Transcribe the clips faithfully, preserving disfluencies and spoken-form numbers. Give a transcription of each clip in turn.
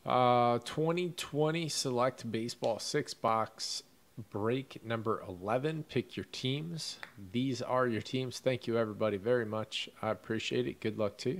Uh, twenty twenty Select Baseball six box break number eleven. Pick your teams. These are your teams. Thank you, everybody, very much. I appreciate it. Good luck to you.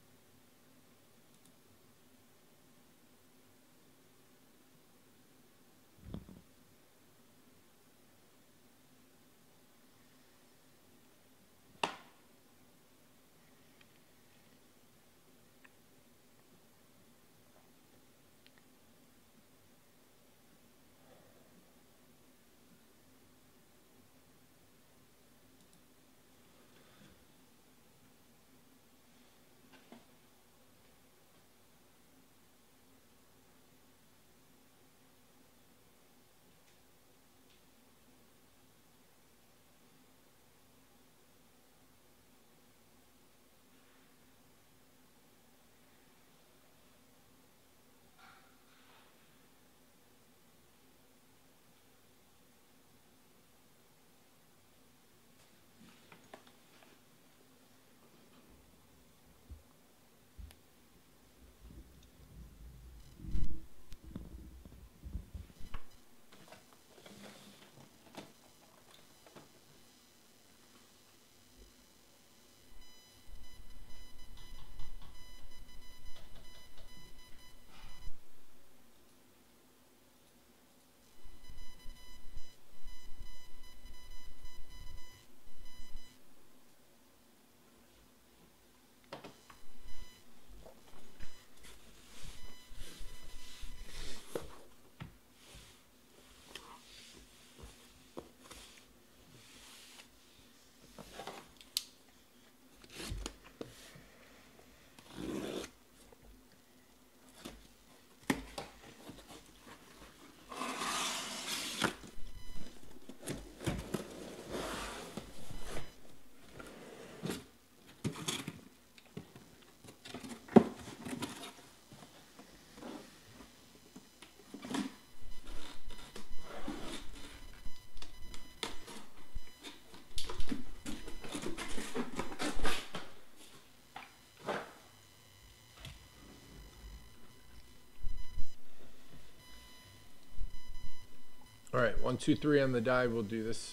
All right, one, two, three on the die. We'll do this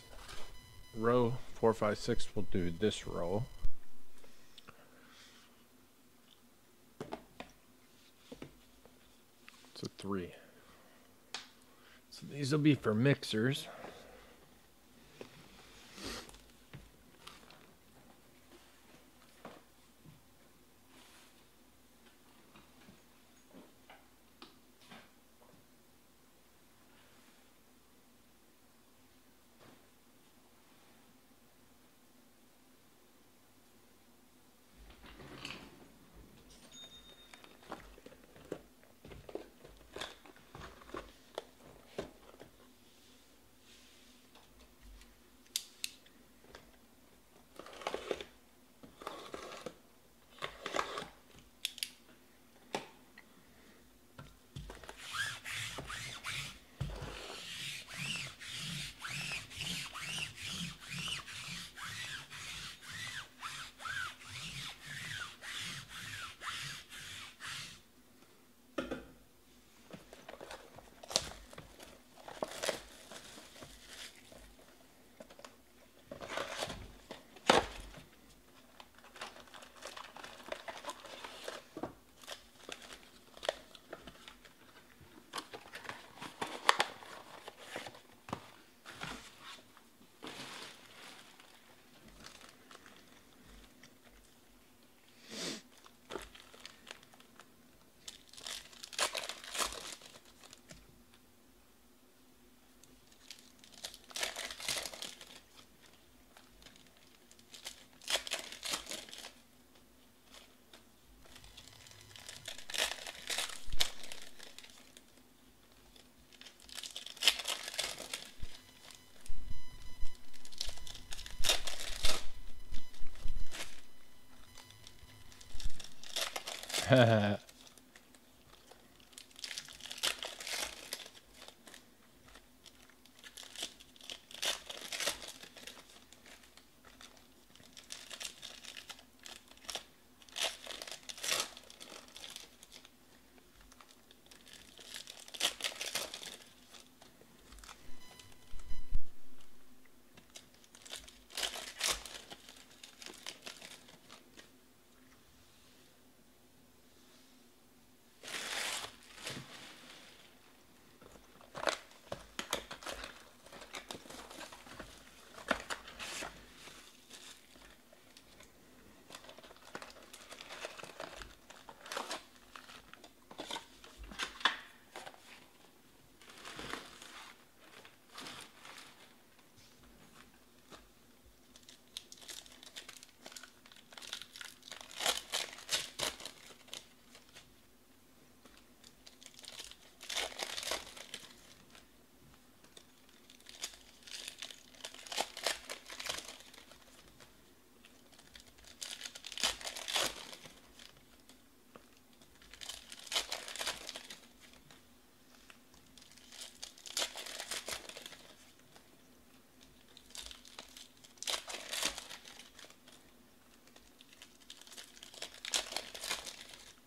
row. Four, five, six. We'll do this row. It's a three. So these will be for mixers.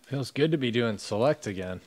Feels good to be doing select again.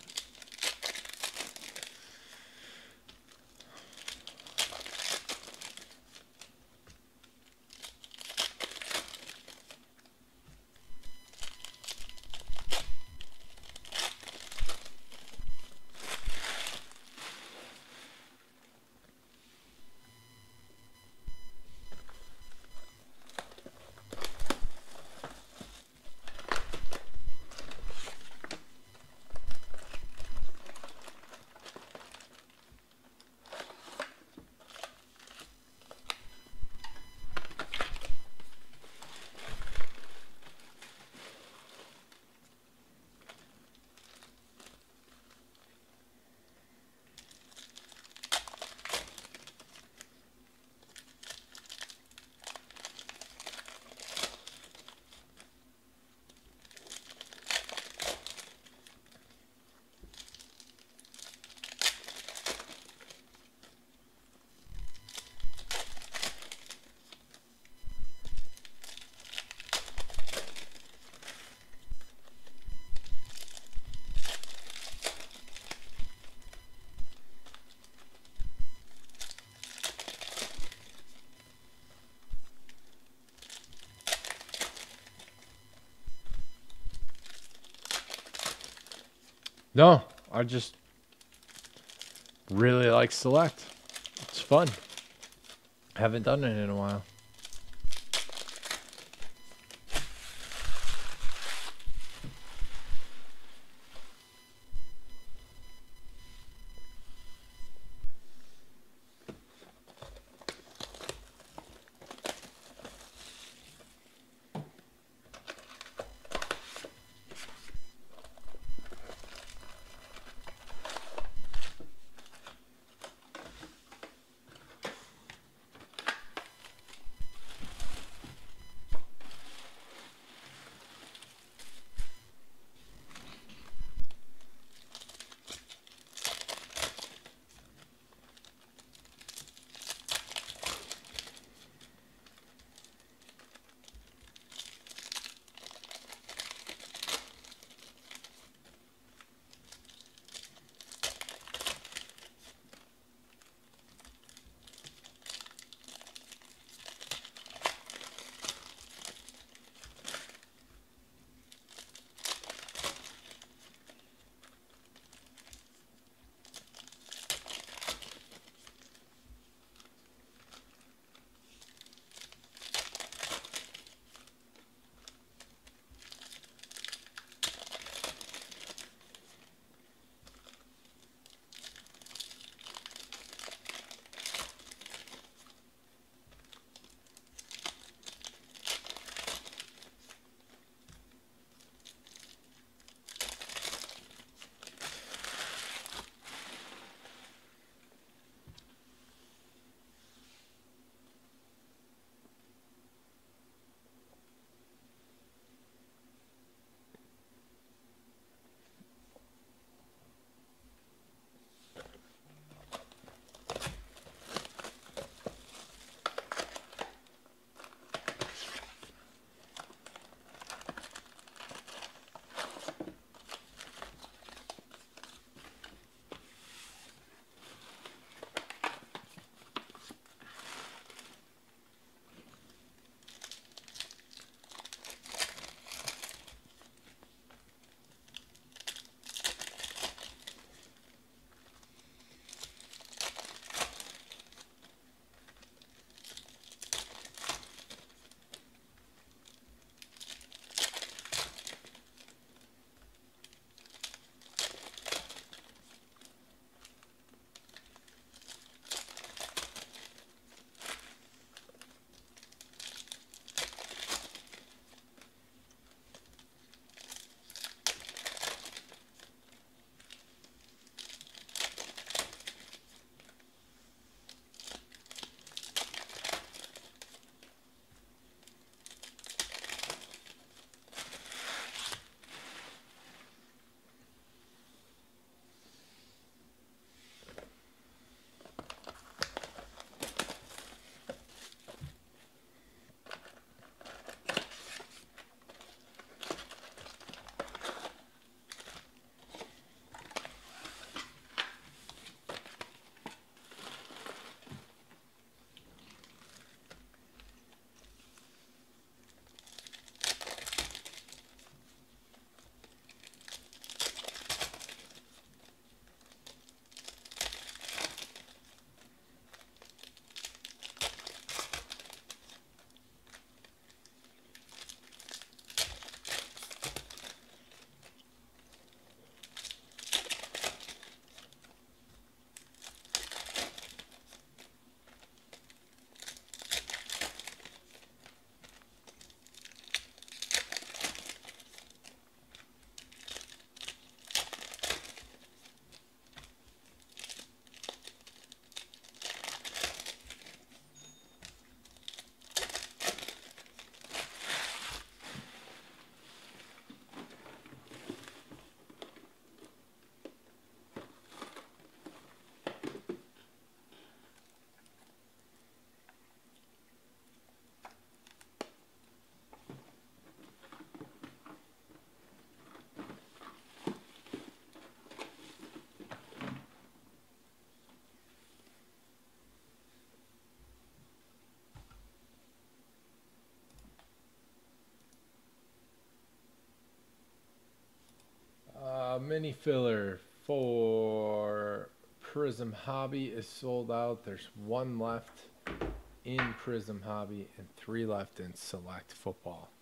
No, I just really like select. It's fun. Haven't done it in a while. Uh, mini filler for Prism Hobby is sold out. There's one left in Prism Hobby and three left in Select Football.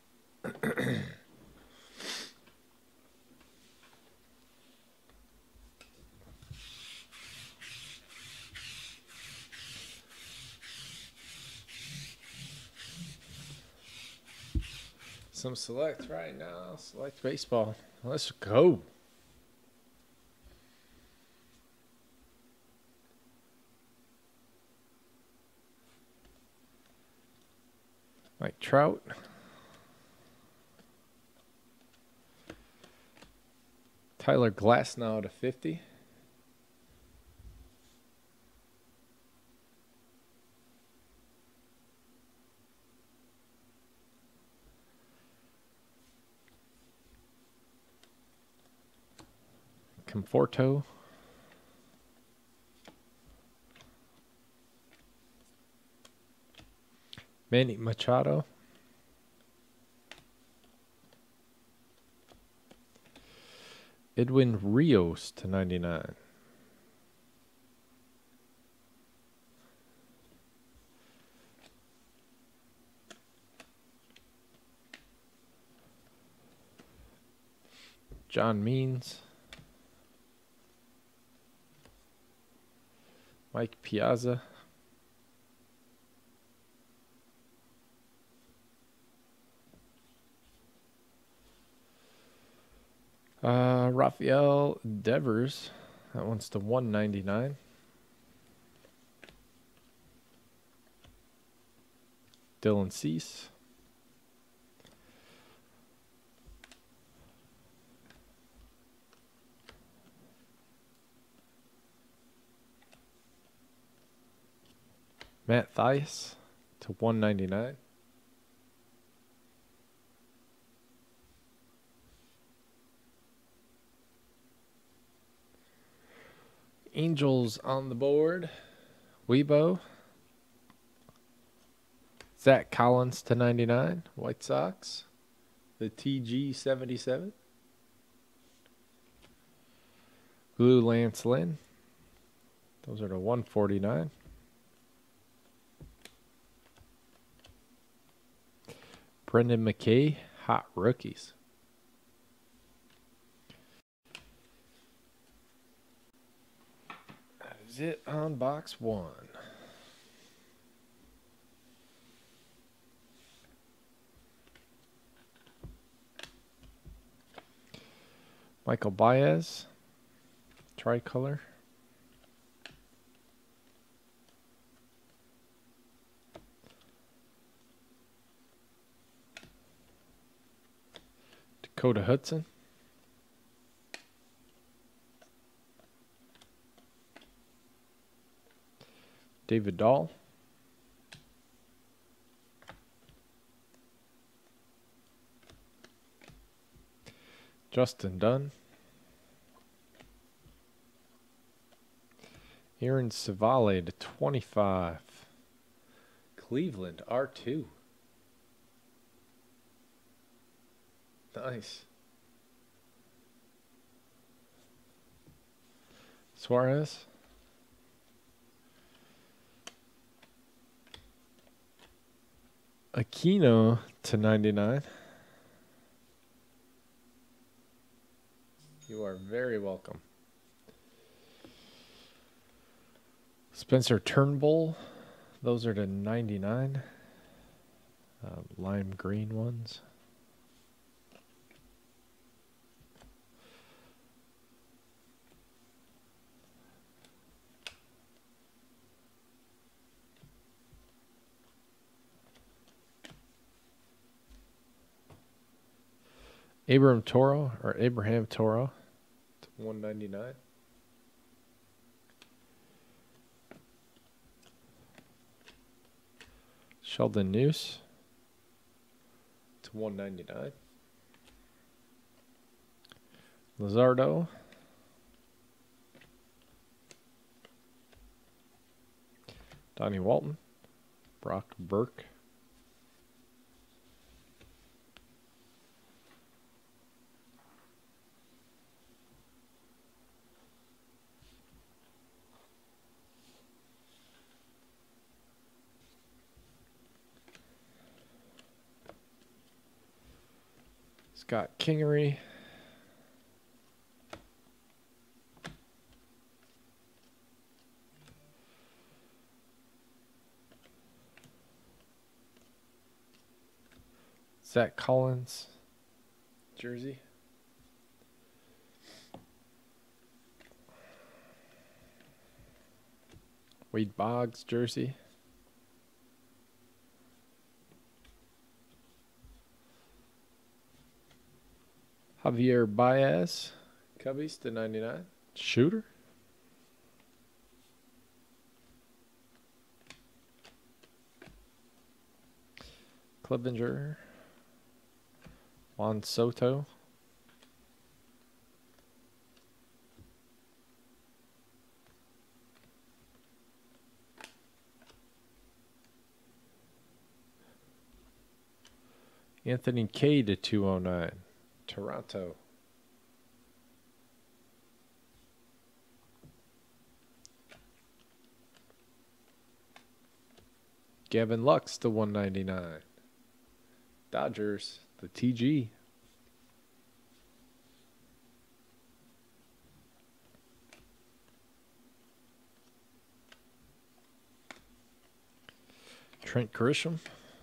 Some Select right now. Select Baseball. Let's go. Mike Trout. Tyler Glass now to fifty. Conforto. Manny Machado. Edwin Rios to ninety-nine. John Means. Mike Piazza. Uh, Rafael Devers. That one's to one ninety-nine. Dylan Cease. Matt Thias to one ninety-nine. Angels on the board. Weibo. Zach Collins to ninety-nine. White Sox. The T G seventy-seven. Blue Lance Lynn. Those are to one forty-nine. Brendan McKay. Hot rookies. That is it on box one. Michael Baez. Tricolor. Dakota Hudson. David Dahl. Justin Dunn. Aaron Savale to twenty-five. Cleveland R two. Nice. Suarez. Aquino to ninety-nine. You are very welcome. Spencer Turnbull. Those are to ninety-nine. Uh, lime green ones. Abraham Toro or Abraham Toro to one ninety-nine. Sheldon Neuse to one ninety-nine. Luzardo. Donnie Walton. Brock Burke. Scott Kingery. Zach Collins, jersey. Wade Boggs, jersey. Javier Baez, Cubbies to ninety-nine. Shooter. Clevenger. Juan Soto. Anthony K to two oh nine. Toronto. Gavin Lux to one ninety-nine. Dodgers, the T G. Trent Grisham.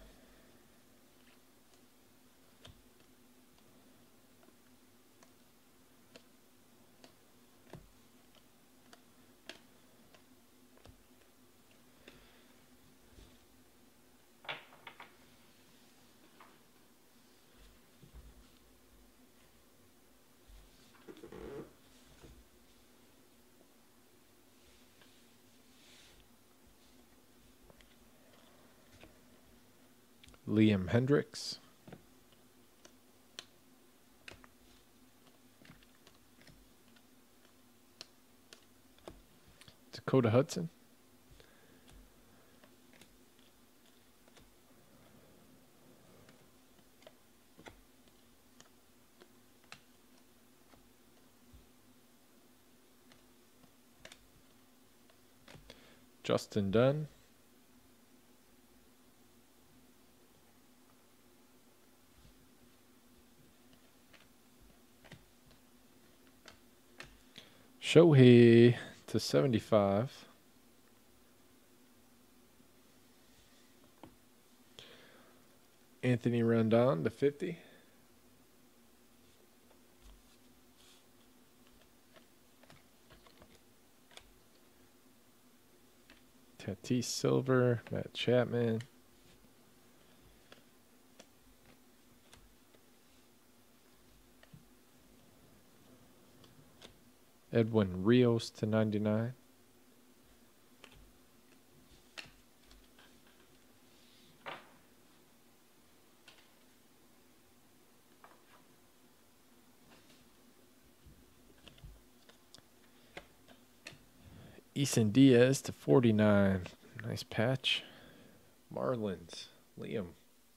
Liam Hendricks. Dakota Hudson. Justin Dunn. Shohei to seventy-five. Anthony Rendon to fifty. Tatis Silver, Matt Chapman. Edwin Rios to ninety-nine. Eason Diaz to forty-nine. Nice patch. Marlins, Liam.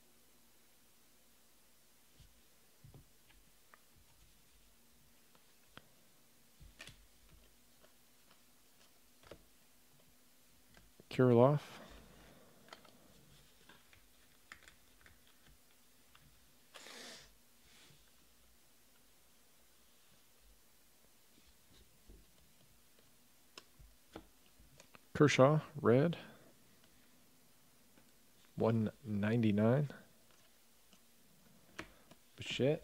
Kirilloff. Kershaw, red. one ninety-nine. Bichette.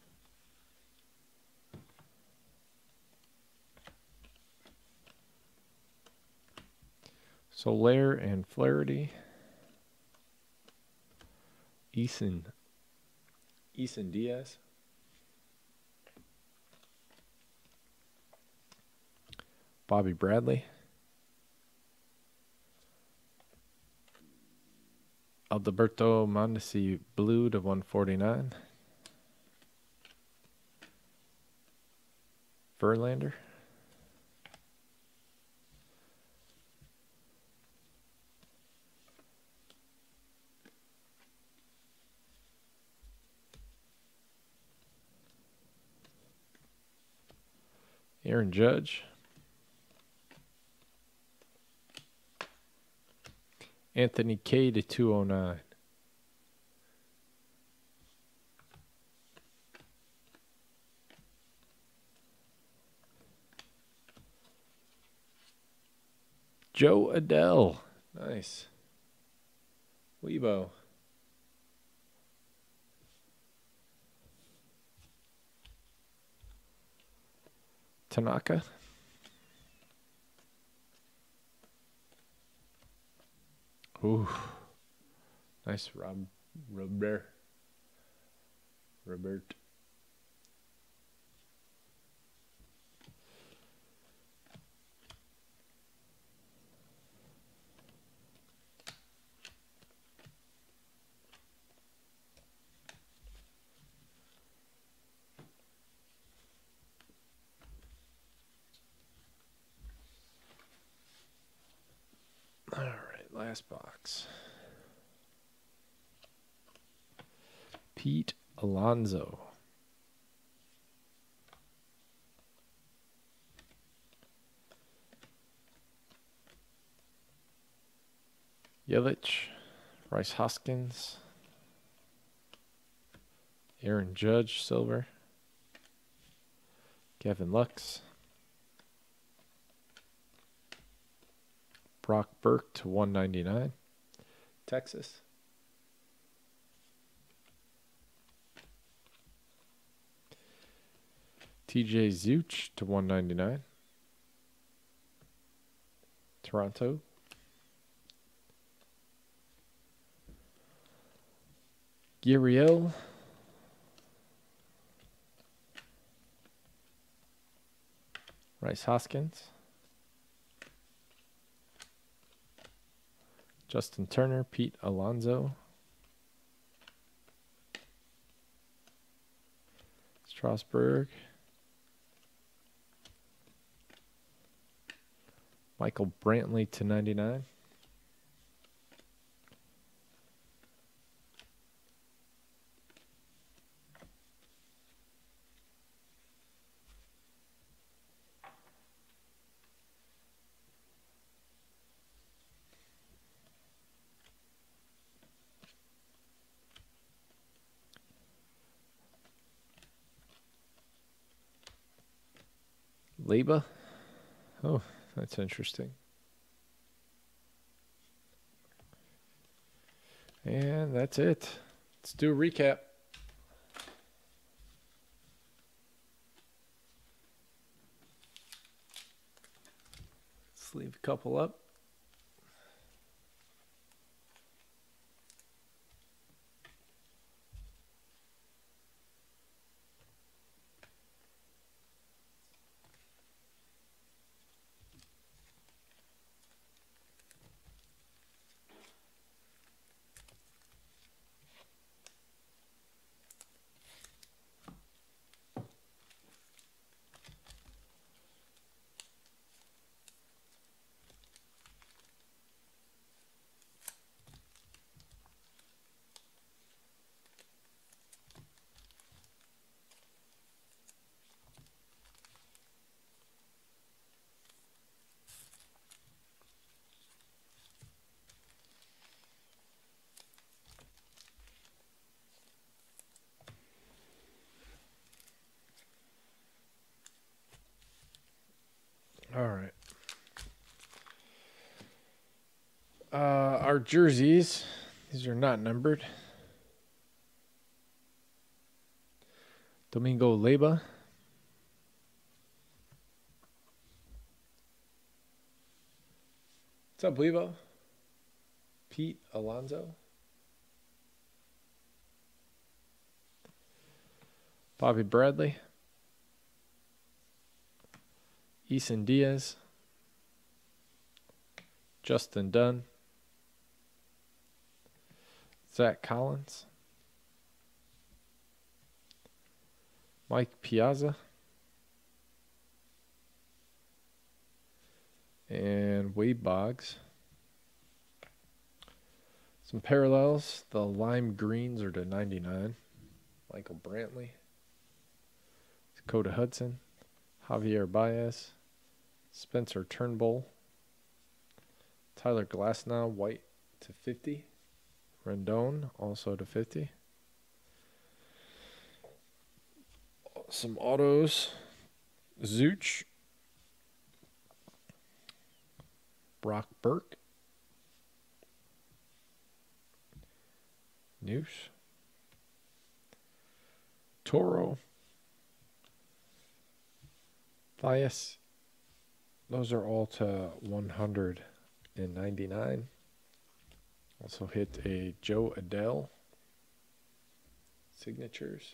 Soler and Flaherty. Eason. Eason Diaz. Bobby Bradley. Alberto Mondesi blue to one forty-nine. Verlander. Aaron Judge. Anthony K to two oh nine. Joe Adele. Nice. Weibo. Tanaka. Ooh. Nice Rob Robert. Robert. All right, last box. Pete Alonso. Yelich. Rice Hoskins. Aaron Judge, silver. Gavin Lux. Brock Burke to one ninety-nine. Texas. T J Zuch to one ninety-nine. Toronto. Gurriel. Rice Hoskins. Justin Turner, Pete Alonso. Strasburg. Michael Brantley to ninety-nine. Leba. Oh, that's interesting. And that's it. Let's do a recap. Let's leave a couple up. All right. Uh, our jerseys, these are not numbered. Domingo Leba. What's up, Lebo? Pete Alonso. Bobby Bradley. Eason Diaz. Justin Dunn. Zach Collins. Mike Piazza. And Wade Boggs. Some parallels. The lime greens are to ninety-nine. Michael Brantley. Dakota Hudson. Javier Baez. Spencer Turnbull. Tyler Glasnow, white to fifty. Rendon, also to fifty. Some autos. Zuch. Brock Burke. Noosh. Toro. Thias. Those are all to one hundred ninety-nine. Also hit a Joe Adele. Signatures.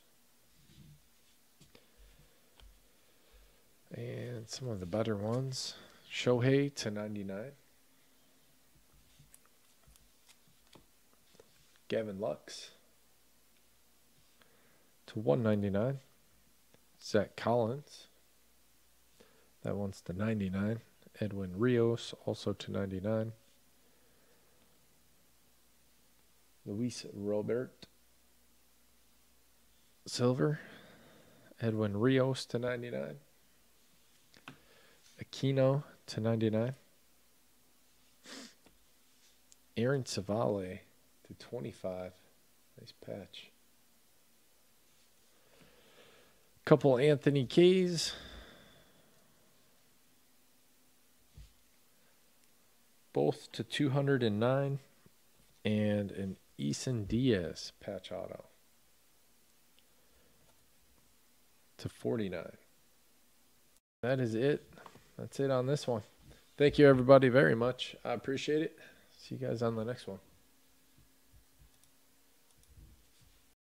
And some of the better ones. Shohei to ninety-nine. Gavin Lux to one ninety-nine. Zach Collins. That one's to ninety-nine. Edwin Rios also to ninety-nine. Luis Robert. Silver. Edwin Rios to ninety-nine. Aquino to ninety-nine. Aaron Savale to twenty-five. Nice patch. Couple Anthony K's. Both to two hundred nine. And an Eason Diaz patch auto to forty-nine. That is it. That's it on this one. Thank you, everybody, very much. I appreciate it. See you guys on the next one.